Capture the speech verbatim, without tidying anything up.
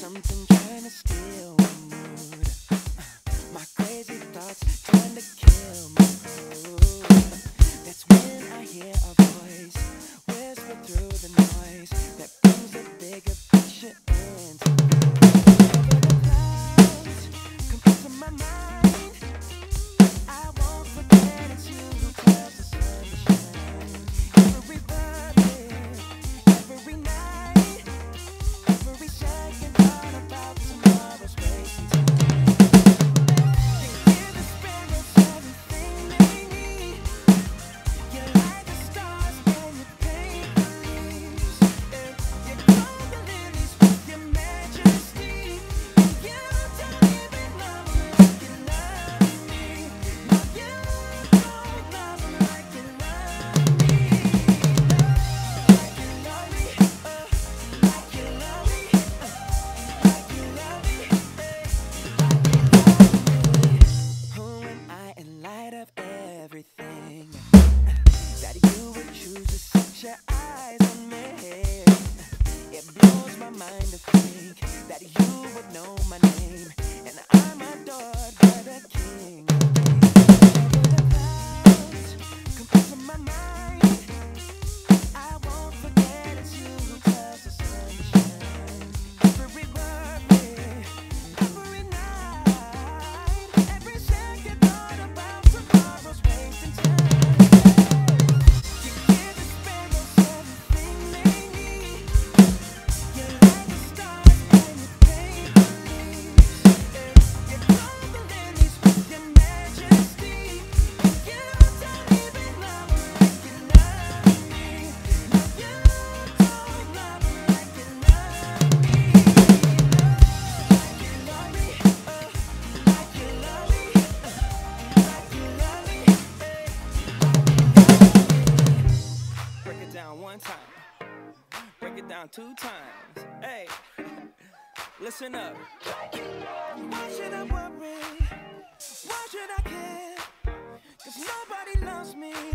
something trying to steal my mood. Uh, my crazy thoughts trying to kill my mood. That's when I hear a voice whisper through the noise that brings a bigger picture into view. The clouds come into my mind. I won't forget it's you who tells the sun to shine. Every birthday, every night, every second thought about tomorrow's wasting time. You hear the sparrows, everything they need. You're like the stars when you paint the leaves. You grow the lilies with your majesty. You don't even love me like you love me. No, you don't love me like you love me. Like you love me, uh, like you love me, uh, like you love me, like you love me. Who am I in light of everything? That you would choose to set your eyes on me. It blows my mind to think that you would know my name, and I'm adored by the king. The clouds come into my mind. I won't forget it's you who tells the sun to shine. Every birthday, every night, every second thought about tomorrow's wasting time. You give the sparrows everything they need. You're like the stars when you paint the leaves. You grow the lilies with your majesty. You don't even love me like you love me. No, you don't love me like you love me. Like you love me, uh, like you love me, uh, like you love me, break it down one time, break it down two times. Hey, listen up. Why should I worry? Why should I care? 'Cause nobody loves me